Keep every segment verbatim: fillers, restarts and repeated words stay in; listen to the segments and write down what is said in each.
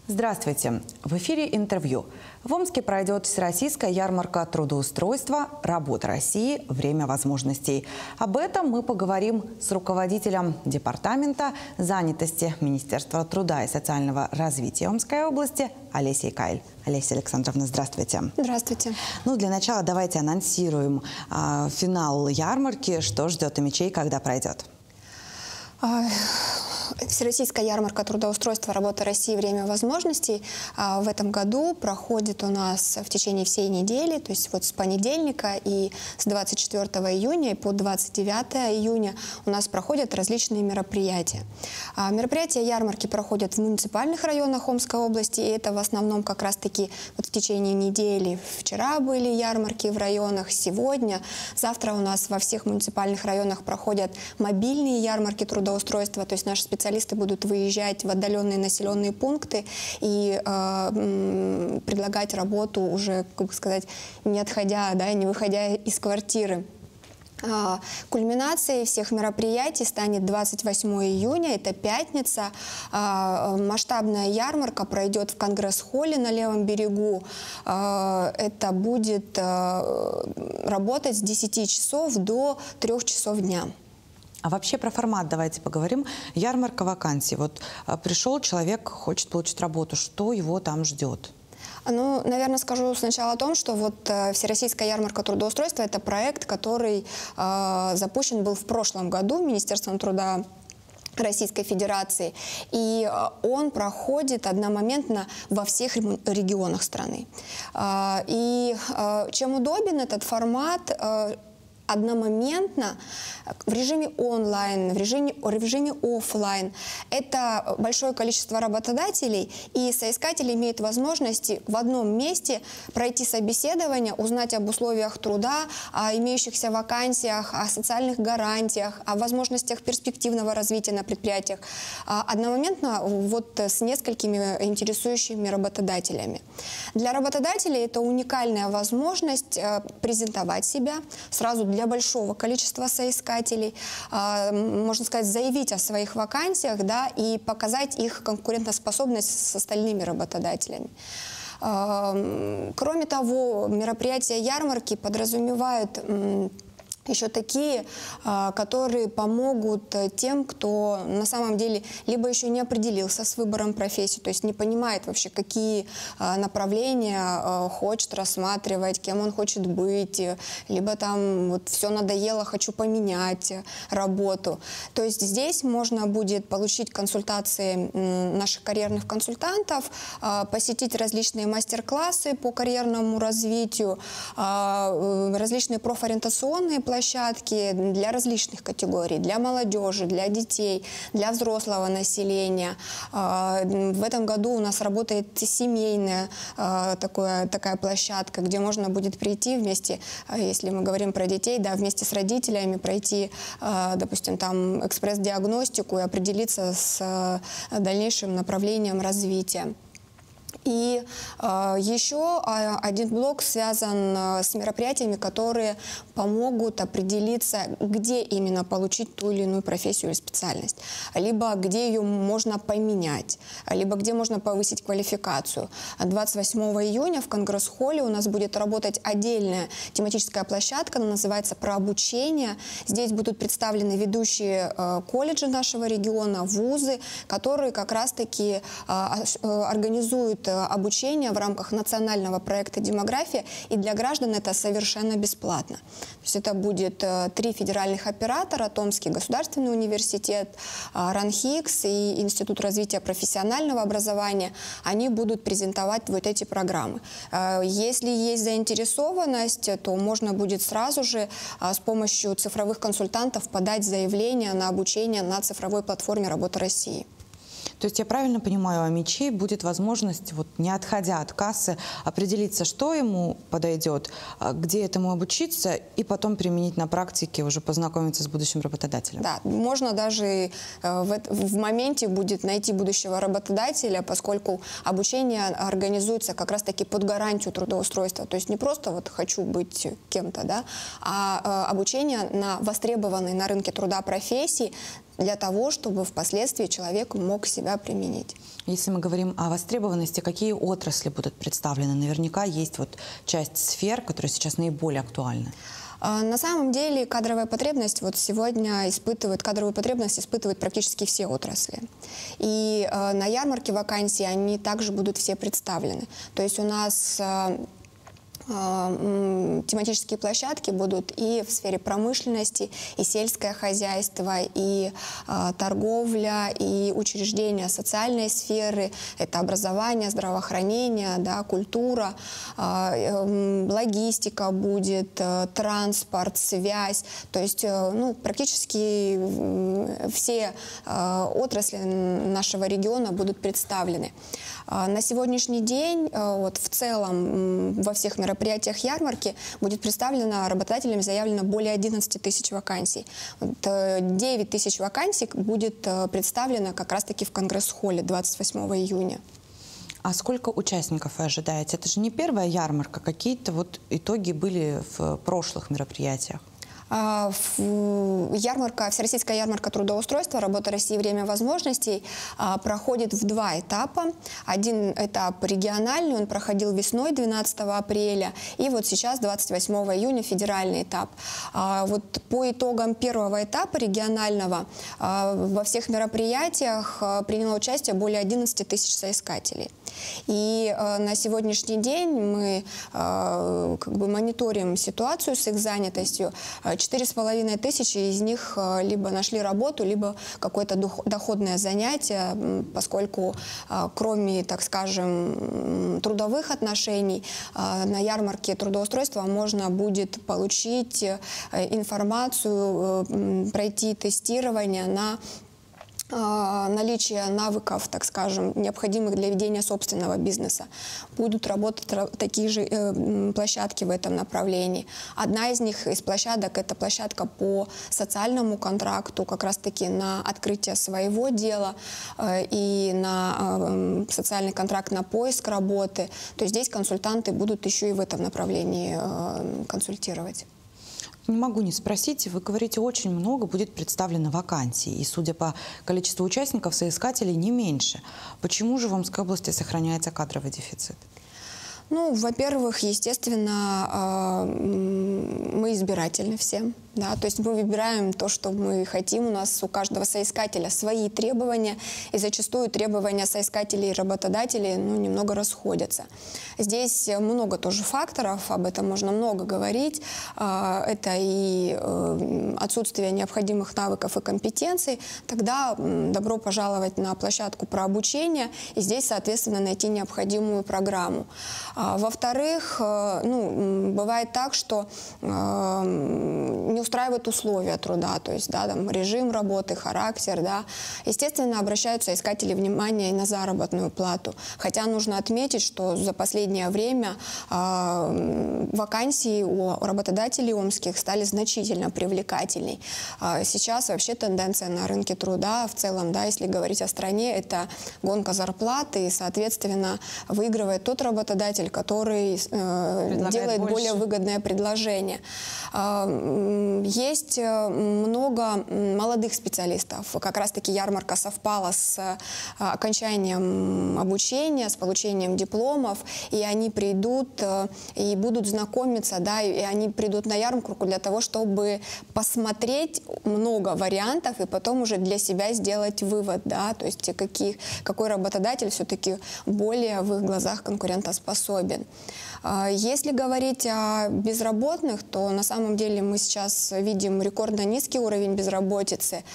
Здравствуйте! В эфире интервью. В Омске пройдет Всероссийская ярмарка трудоустройства «Работа России. Время возможностей». Об этом мы поговорим с руководителем Департамента занятости Министерства труда и социального развития Омской области Олесей Кайль. Олеся Александровна, здравствуйте. Здравствуйте. Ну, для начала давайте анонсируем э, финал ярмарки. Что ждет омичей, когда пройдет? Всероссийская ярмарка трудоустройства «Работа России. Время возможностей» в этом году проходит у нас в течение всей недели, то есть вот с понедельника и с двадцать четвёртого июня и по двадцать девятое июня у нас проходят различные мероприятия. Мероприятия ярмарки проходят в муниципальных районах Омской области, и это в основном как раз-таки вот в течение недели. Вчера были ярмарки в районах, сегодня, завтра у нас во всех муниципальных районах проходят мобильные ярмарки трудоустройства, то есть наши специалисты будут выезжать в отдаленные населенные пункты и э, предлагать работу уже, как бы сказать, не отходя, да, не выходя из квартиры. Кульминацией всех мероприятий станет двадцать восьмое июня, это пятница. Масштабная ярмарка пройдет в Конгресс-холле на Левом берегу. Это будет работать с десяти часов до трёх часов дня. А вообще про формат давайте поговорим. Ярмарка вакансий. Вот пришел человек, хочет получить работу. Что его там ждет? Ну, наверное, скажу сначала о том, что вот э, Всероссийская ярмарка трудоустройства – это проект, который э, запущен был в прошлом году Министерством труда Российской Федерации, и он проходит одномоментно во всех регионах страны. Э, и э, чем удобен этот формат – э, одномоментно в режиме онлайн, в режиме, в режиме офлайн. Это большое количество работодателей, и соискатели имеют возможности в одном месте пройти собеседование, узнать об условиях труда, о имеющихся вакансиях, о социальных гарантиях, о возможностях перспективного развития на предприятиях, одномоментно вот с несколькими интересующими работодателями. Для работодателей это уникальная возможность презентовать себя сразу для большого количества соискателей, можно сказать, заявить о своих вакансиях, да, и показать их конкурентоспособность с остальными работодателями. Кроме того, мероприятия ярмарки подразумевают еще такие, которые помогут тем, кто на самом деле либо еще не определился с выбором профессии, то есть не понимает вообще, какие направления хочет рассматривать, кем он хочет быть, либо там вот все надоело, хочу поменять работу. То есть здесь можно будет получить консультации наших карьерных консультантов, посетить различные мастер-классы по карьерному развитию, различные профориентационные площадки, площадки для различных категорий, для молодежи, для детей, для взрослого населения. В этом году у нас работает семейная такая, такая площадка, где можно будет прийти вместе, если мы говорим про детей, да, вместе с родителями пройти, допустим, там экспресс-диагностику и определиться с дальнейшим направлением развития. И э, еще один блок связан э, с мероприятиями, которые помогут определиться, где именно получить ту или иную профессию или специальность, либо где ее можно поменять, либо где можно повысить квалификацию. двадцать восьмого июня в Конгресс-холле у нас будет работать отдельная тематическая площадка, она называется «Про обучение». Здесь будут представлены ведущие э, колледжи нашего региона, вузы, которые как раз-таки э, организуют обучение в рамках национального проекта «Демография», и для граждан это совершенно бесплатно. То есть это будет э, три федеральных оператора: Томский государственный университет, э, РАНХИКС и Институт развития профессионального образования. Они будут презентовать вот эти программы. Э, если есть заинтересованность, то можно будет сразу же э, с помощью цифровых консультантов подать заявление на обучение на цифровой платформе «Работа России». То есть я правильно понимаю, у омичей будет возможность, вот, не отходя от кассы, определиться, что ему подойдет, где этому обучиться, и потом применить на практике, уже познакомиться с будущим работодателем. Да, можно даже в, в моменте будет найти будущего работодателя, поскольку обучение организуется как раз-таки под гарантию трудоустройства. То есть не просто вот хочу быть кем-то, да, а обучение на востребованной на рынке труда профессии для того, чтобы впоследствии человек мог себя применить. Если мы говорим о востребованности, какие отрасли будут представлены? Наверняка есть вот часть сфер, которые сейчас наиболее актуальны. На самом деле кадровая потребность вот сегодня испытывает, кадровую потребность испытывают практически все отрасли. И э, на ярмарке вакансий они также будут все представлены. То есть у нас э, тематические площадки будут и в сфере промышленности, и сельское хозяйство, и э, торговля, и учреждения социальной сферы, это образование, здравоохранение, да, культура, э, логистика будет, э, транспорт, связь, то есть э, ну, практически все э, отрасли нашего региона будут представлены. Э, на сегодняшний день э, вот, в целом во всех мероприятиях мероприятиях ярмарки будет представлено, работодателям заявлено более одиннадцати тысяч вакансий. девять тысяч вакансий будет представлено как раз-таки в Конгресс-холле двадцать восьмого июня. А сколько участников вы ожидаете? Это же не первая ярмарка, какие-то вот итоги были в прошлых мероприятиях? Ярмарка, Всероссийская ярмарка трудоустройства «Работа России. Время возможностей» проходит в два этапа. Один этап региональный, он проходил весной двенадцатого апреля, и вот сейчас, двадцать восьмого июня, федеральный этап. Вот по итогам первого этапа регионального во всех мероприятиях приняло участие более одиннадцати тысяч соискателей. И э, на сегодняшний день мы э, как бы мониторим ситуацию с их занятостью. Четыре с половиной тысячи из них э, либо нашли работу, либо какое-то доходное занятие, поскольку э, кроме, так скажем, трудовых отношений, э, на ярмарке трудоустройства можно будет получить э, информацию, э, пройти тестирование на наличие навыков, так скажем, необходимых для ведения собственного бизнеса. Будут работать такие же э, площадки в этом направлении. Одна из них, из площадок, это площадка по социальному контракту, как раз-таки на открытие своего дела э, и на э, социальный контракт на поиск работы. То есть здесь консультанты будут еще и в этом направлении э, консультировать. Не могу не спросить, вы говорите, очень много будет представлено вакансий, и, судя по количеству участников, соискателей не меньше. Почему же в Омской области сохраняется кадровый дефицит? Ну, во-первых, естественно, мы избирательны все. Да, то есть мы выбираем то, что мы хотим. У нас у каждого соискателя свои требования, и зачастую требования соискателей и работодателей ну, немного расходятся. Здесь много тоже факторов, об этом можно много говорить. Это и отсутствие необходимых навыков и компетенций. Тогда добро пожаловать на площадку про обучение, и здесь, соответственно, найти необходимую программу. Во-вторых, ну, бывает так, что не устраивают условия труда, то есть да, там, режим работы, характер. Да. Естественно, обращаются искатели внимания и на заработную плату. Хотя нужно отметить, что за последнее время э, вакансии у работодателей омских стали значительно привлекательней. Э, сейчас вообще тенденция на рынке труда в целом, да, если говорить о стране, это гонка зарплаты, и, соответственно, выигрывает тот работодатель, который э, делает больше. Более выгодное предложение. Э, Есть много молодых специалистов. Как раз-таки ярмарка совпала с окончанием обучения, с получением дипломов, и они придут и будут знакомиться, да, и они придут на ярмарку для того, чтобы посмотреть много вариантов и потом уже для себя сделать вывод, да, то есть какие, какой работодатель все-таки более в их глазах конкурентоспособен. Если говорить о безработных, то на самом деле мы сейчас видим рекордно низкий уровень безработицы.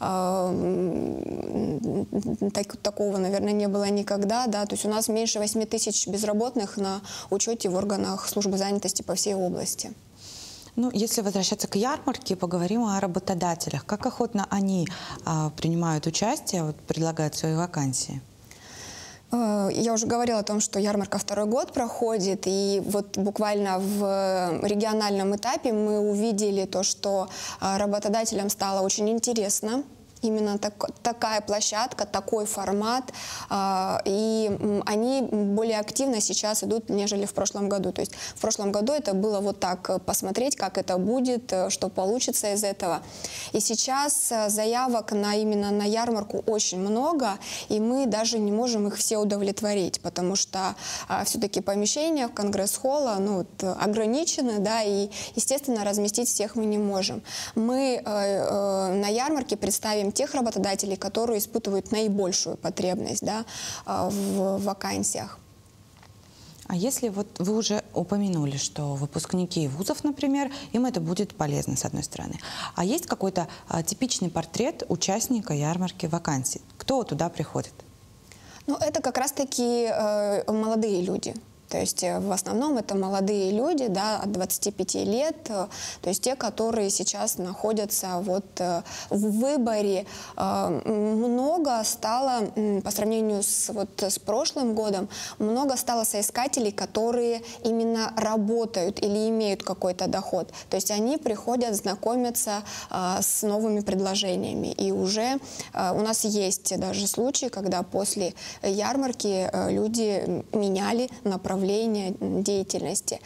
Так, такого, наверное, не было никогда. Да? То есть у нас меньше восьми тысяч безработных на учете в органах службы занятости по всей области. Ну, если возвращаться к ярмарке, поговорим о работодателях. Как охотно они а, принимают участие, вот, предлагают свои вакансии? Я уже говорила о том, что ярмарка второй год проходит, и вот буквально в региональном этапе мы увидели то, что работодателям стало очень интересно Именно так, такая площадка, такой формат, э, и они более активно сейчас идут, нежели в прошлом году. То есть в прошлом году это было вот так, посмотреть, как это будет, что получится из этого. И сейчас заявок на, именно на ярмарку очень много, и мы даже не можем их все удовлетворить, потому что э, все-таки помещения в Конгресс-холла ну, вот, ограничены, да, и, естественно, разместить всех мы не можем. Мы э, э, на ярмарке представим тех работодателей, которые испытывают наибольшую потребность, да, в вакансиях. А если вот вы уже упомянули, что выпускники вузов, например, им это будет полезно, с одной стороны. А есть какой-то а, типичный портрет участника ярмарки вакансий? Кто туда приходит? Ну, это как раз-таки э, молодые люди. То есть в основном это молодые люди, да, от двадцати пяти лет, то есть те, которые сейчас находятся вот в выборе. Много стало, по сравнению с, вот, с прошлым годом, много стало соискателей, которые именно работают или имеют какой-то доход. То есть они приходят знакомиться с новыми предложениями. И уже у нас есть даже случаи, когда после ярмарки люди меняли направление деятельности.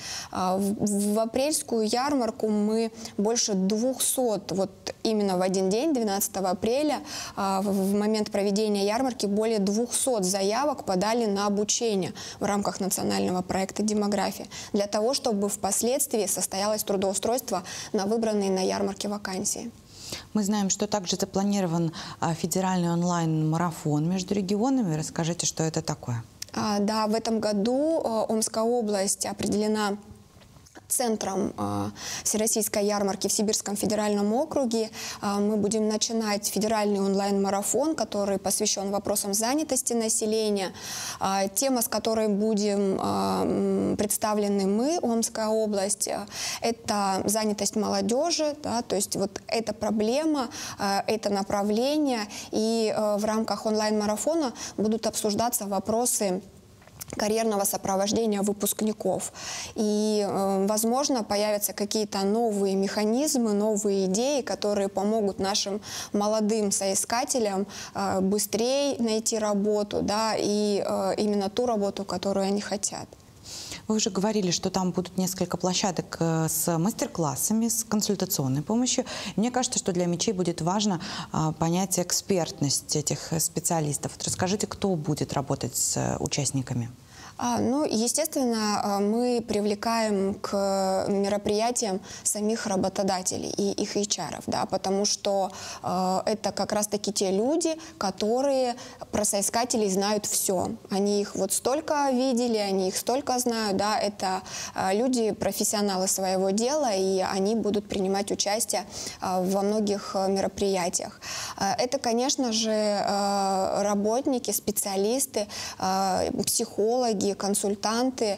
В апрельскую ярмарку мы больше двухсот, вот именно в один день, двенадцатого апреля, в момент проведения ярмарки, более двухсот заявок подали на обучение в рамках национального проекта «Демография», для того, чтобы впоследствии состоялось трудоустройство на выбранные на ярмарке вакансии. Мы знаем, что также запланирован федеральный онлайн-марафон между регионами. Расскажите, что это такое? Да, в этом году Омская область определена центром э, Всероссийской ярмарки в Сибирском федеральном округе. Э, мы будем начинать федеральный онлайн-марафон, который посвящен вопросам занятости населения. Э, тема, с которой будем э, представлены мы, Омская область, э, это занятость молодежи, да, то есть вот эта проблема, э, это направление, и э, в рамках онлайн-марафона будут обсуждаться вопросы карьерного сопровождения выпускников. И, э, возможно, появятся какие-то новые механизмы, новые идеи, которые помогут нашим молодым соискателям э, быстрее найти работу, да, и э, именно ту работу, которую они хотят. Вы уже говорили, что там будут несколько площадок с мастер-классами, с консультационной помощью. Мне кажется, что для МИЧей будет важно а, понять экспертность этих специалистов. Вот расскажите, кто будет работать с участниками? А, ну, естественно, мы привлекаем к мероприятиям самих работодателей и их эйч ар-ов, да, потому что э, это как раз-таки те люди, которые про соискателей знают все. Они их вот столько видели, они их столько знают, да, это э, люди, профессионалы своего дела, и они будут принимать участие э, во многих мероприятиях. Э, это, конечно же, э, работники, специалисты, э, психологи, консультанты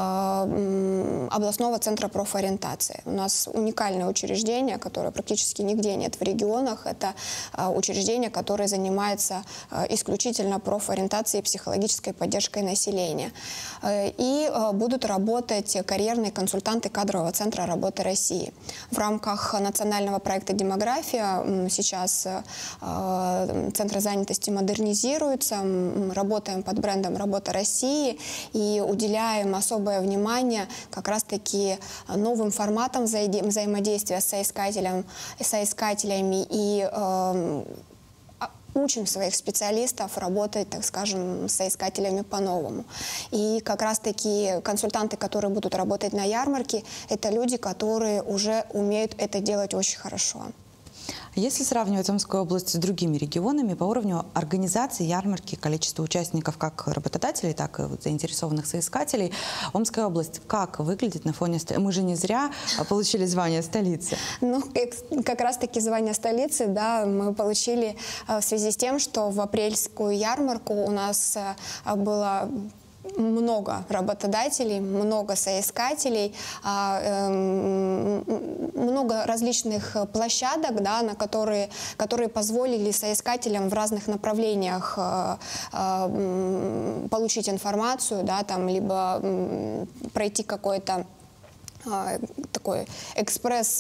э, областного центра профориентации. У нас уникальное учреждение, которое практически нигде нет в регионах. Это э, учреждение, которое занимается э, исключительно профориентацией и психологической поддержкой населения. Э, и э, будут работать карьерные консультанты кадрового центра работы России. В рамках национального проекта «Демография» э, сейчас э, центры занятости модернизируются. Мы работаем под брендом «Работа России» и уделяем особое внимание как раз-таки новым форматам взаимодействия с соискателем, соискателями и э, учим своих специалистов работать, так скажем, с соискателями по-новому. И как раз-таки консультанты, которые будут работать на ярмарке, это люди, которые уже умеют это делать очень хорошо. Если сравнивать Омскую область с другими регионами, по уровню организации ярмарки, количество участников как работодателей, так и вот заинтересованных соискателей, Омская область как выглядит на фоне... Мы же не зря получили звание столицы. Ну, как раз-таки звание столицы, да, мы получили в связи с тем, что в апрельскую ярмарку у нас было много работодателей, много соискателей, много различных площадок, да, на которые, которые позволили соискателям в разных направлениях получить информацию, да, там, либо пройти какое-то такой экспресс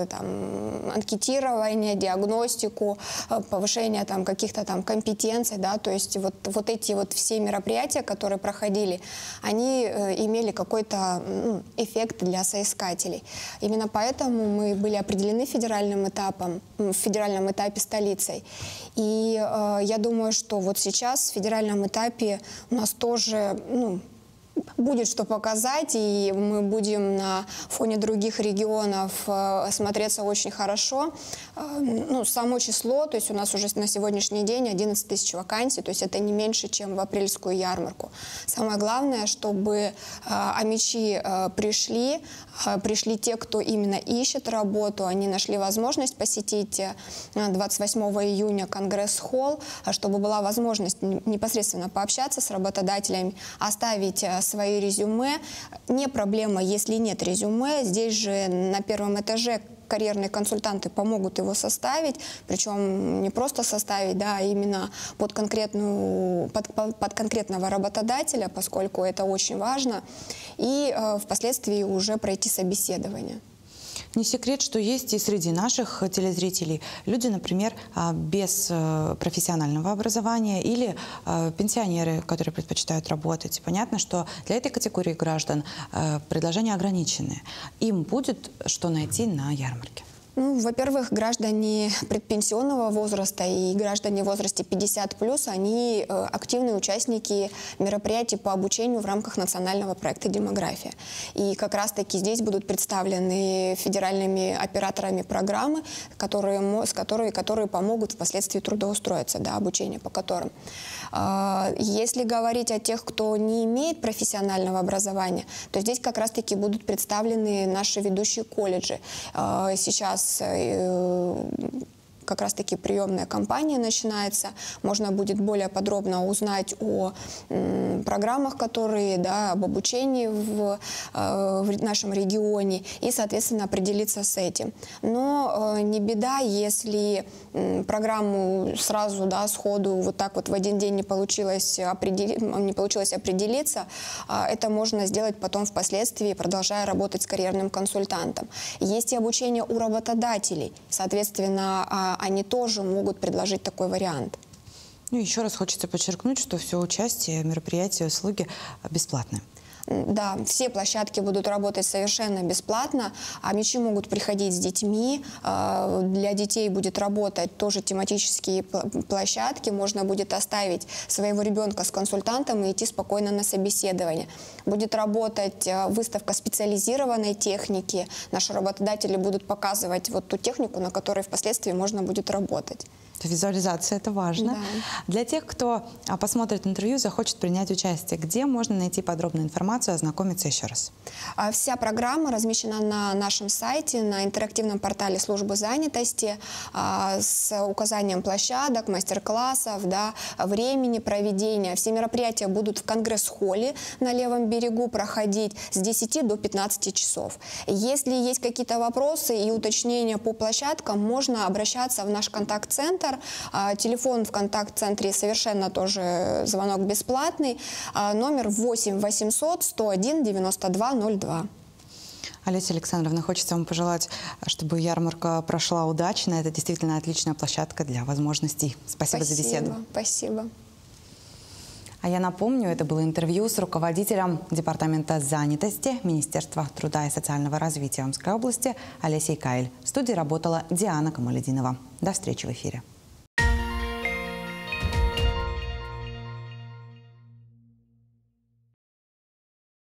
там, анкетирование, диагностику, повышение там, каких-то там компетенций, да, то есть вот, вот эти вот все мероприятия, которые проходили, они имели какой-то ну, эффект для соискателей. Именно поэтому мы были определены федеральным этапом, в федеральном этапе столицей. И э, я думаю, что вот сейчас в федеральном этапе у нас тоже, ну, будет что показать, и мы будем на фоне других регионов э, смотреться очень хорошо. Э, ну, само число, то есть у нас уже на сегодняшний день одиннадцать тысяч вакансий, то есть это не меньше, чем в апрельскую ярмарку. Самое главное, чтобы э, амичи э, пришли, э, пришли те, кто именно ищет работу, они нашли возможность посетить э, двадцать восьмого июня Конгресс-холл, чтобы была возможность непосредственно пообщаться с работодателями, оставить э, свои резюме. Не проблема, если нет резюме. Здесь же на первом этаже карьерные консультанты помогут его составить, причем не просто составить, да, а именно под, конкретную, под, под конкретного работодателя, поскольку это очень важно, и э, впоследствии уже пройти собеседование. Не секрет, что есть и среди наших телезрителей люди, например, без профессионального образования или пенсионеры, которые предпочитают работать. Понятно, что для этой категории граждан предложения ограничены. Им будет что найти на ярмарке. Ну, во-первых, граждане предпенсионного возраста и граждане в возрасте пятьдесят плюс, они э, активные участники мероприятий по обучению в рамках национального проекта «Демография». И как раз-таки здесь будут представлены федеральными операторами программы, которые, с которые, которые помогут впоследствии трудоустроиться, да, обучение по которым. Э, если говорить о тех, кто не имеет профессионального образования, то здесь как раз-таки будут представлены наши ведущие колледжи. Э, сейчас как раз-таки приемная кампания начинается. Можно будет более подробно узнать о м, программах, которые, да, об обучении в, э, в нашем регионе и, соответственно, определиться с этим. Но э, не беда, если м, программу сразу, да, сходу вот так вот в один день не получилось, определи... не получилось определиться. Э, это можно сделать потом впоследствии, продолжая работать с карьерным консультантом. Есть и обучение у работодателей. Соответственно, они тоже могут предложить такой вариант. Ну, еще раз хочется подчеркнуть, что все участие, мероприятия, услуги бесплатны. Да, все площадки будут работать совершенно бесплатно. Амичи могут приходить с детьми. Для детей будет работать тоже тематические площадки. Можно будет оставить своего ребенка с консультантом и идти спокойно на собеседование. Будет работать выставка специализированной техники. Наши работодатели будут показывать вот ту технику, на которой впоследствии можно будет работать. Визуализация – это важно. Да. Для тех, кто посмотрит интервью, захочет принять участие, где можно найти подробную информацию, ознакомиться еще раз? Вся программа размещена на нашем сайте, на интерактивном портале службы занятости с указанием площадок, мастер-классов, да, времени проведения. Все мероприятия будут в Конгресс-холле на левом берегу проходить с десяти до пятнадцати часов. Если есть какие-то вопросы и уточнения по площадкам, можно обращаться в наш контакт-центр. Телефон в контакт-центре совершенно тоже звонок бесплатный. Номер восемь восемьсот сто один девяносто два ноль два. Олеся Александровна, хочется вам пожелать, чтобы ярмарка прошла удачно. Это действительно отличная площадка для возможностей. Спасибо, Спасибо за беседу. Спасибо. А я напомню, это было интервью с руководителем Департамента занятости Министерства труда и социального развития Омской области Олесей Каиль. В студии работала Диана Камалединова. До встречи в эфире.